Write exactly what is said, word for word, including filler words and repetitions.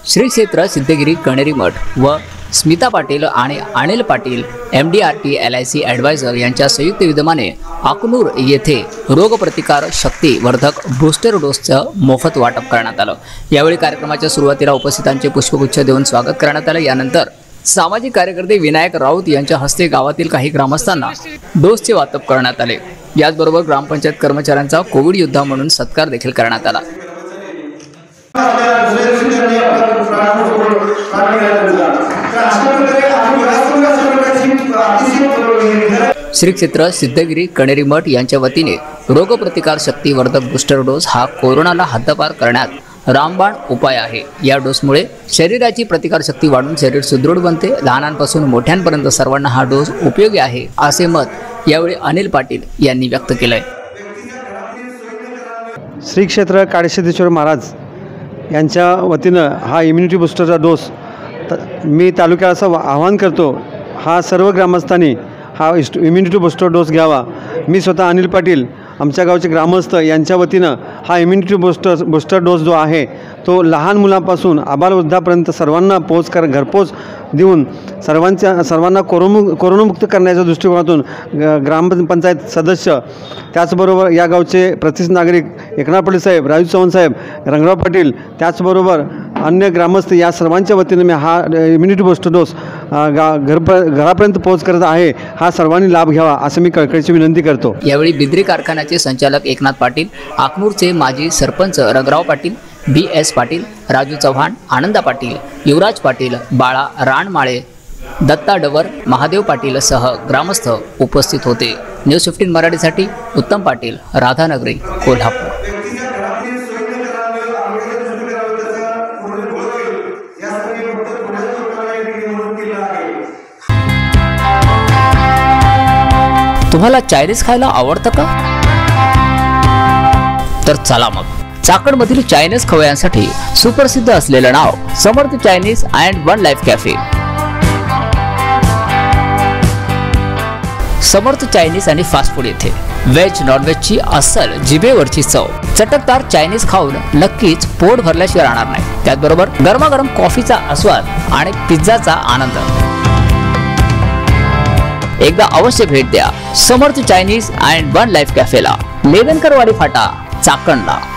श्री क्षेत्र सिद्धगिरी कणेरी मठ व स्मिता पाटील आणि Anil Patil M D R T L I C advisor यांच्या संयुक्त विद्यमाने अकनूर येथे रोगप्रतिकार शक्तीवर्धक बूस्टर डोसचं मोफत वाटप करण्यात आलं। यावेळी कार्यक्रमाच्या सुरुवातीला उपस्थितांचे पुष्पगुच्छ देऊन स्वागत करण्यात आलं। यानंतर सामाजिक कार्यकर्ते विनायक राऊत यांच्या हस्ते गावातील काही ग्रामस्थांना डोसचे वाटप करण्यात आले। याचबरोबर ग्रामपंचायत कर्मचाऱ्यांचा कोविड योद्धा म्हणून सत्कार देखील करण्यात आला। श्री क्षेत्र सिद्धगिरी कणेरी मठ यांच्या वतीने रोगप्रतिकार शक्तीवर्धक बूस्टर डोस हा कोरोनाला हद्दपार करण्यात रामबाण उपाय आहे। या डोसमुळे शरीराची प्रतिकारशक्ती वाढून शरीर सुदृढ बनते। लहानांपासून मोठ्यांपर्यंत सर्वांना हा डोस उपयोगी आहे असे मत यावेळी अनिल पाटील यांनी व्यक्त केले। श्री क्षेत्र काळेसिद्धेश्वर महाराज यांच्या वतीनं हा इम्युनिटी बूस्टरचा डोस मी तालुक्याला असं आवाहन करतो, हा सर्व ग्रामस्थांनी हा इम्युनिटी बूस्टर डोस घ्यावा। मी स्वतः अनिल पाटील आमच्या गावचे ग्रामस्थ यांच्या वतीनं हा इम्युनिटी बूस्टर बूस्टर डोस जो आहे तो लहान मुलांपासून आबालवृद्धापर्यंत सर्वांना पोच कर घरपोच देऊन सर्वांच्या सर्वांना कोरोना कोरोनामुक्त करण्याच्या दृष्टिकोनातून ग्रामपंचायत सदस्य त्याचबरोबर या गावचे प्रतिष्ठित नागरिक एकनाथ पाटील साहेब, राजू चव्हाण साहेब, रंगराव पाटील त्याचबरोबर अन्य ग्रामस्थ या सर्वांच्या वतीने मी हा इम्युनिटी बूस्टर डोस गा घर घरापर्यंत पोहोच करत आहे। हा सर्वांनी लाभ घ्यावा असं मी कळकळीची विनंती करतो। यावेळी बिद्री कारखान्याचे संचालक एकनाथ पाटील, अकनूरचे माजी सरपंच रंगराव पाटील, बी एस पाटील, राजू चव्हाण, आनंदा पाटील, युवराज पाटील, बाळा राणमाळे, दत्ता डवर, महादेव पाटील सह ग्रामस्थ उपस्थित होते। न्यूज फिफ्टीन मराठीसाठी उत्तम पाटील, राधानगरी, कोल्हापूर। तुम्हाला चायनीज खायला आवडतं का? तर चला मग चाकणमधील चायनीज खवय्यांसाठी सुप्रसिद्ध असलेलं नाव Samarth Chinese and One Life Cafe. Samarth Chinese आणि फास्ट फूड येथे व्हेज नॉनव्हेजची अस्सल जिभेवरची चव, चटकदार चायनीज खाऊन नक्कीच पोट भरल्याशिवाय राहणार नाही। त्याचबरोबर गरमागरम कॉफीचा आस्वाद आणि पिझ्झाचा आनंद। एकदा अवश्य भेट द्या Samarth Chinese and One Life कॅफेला, लेवनकरवाडी फाटा, चाकणला।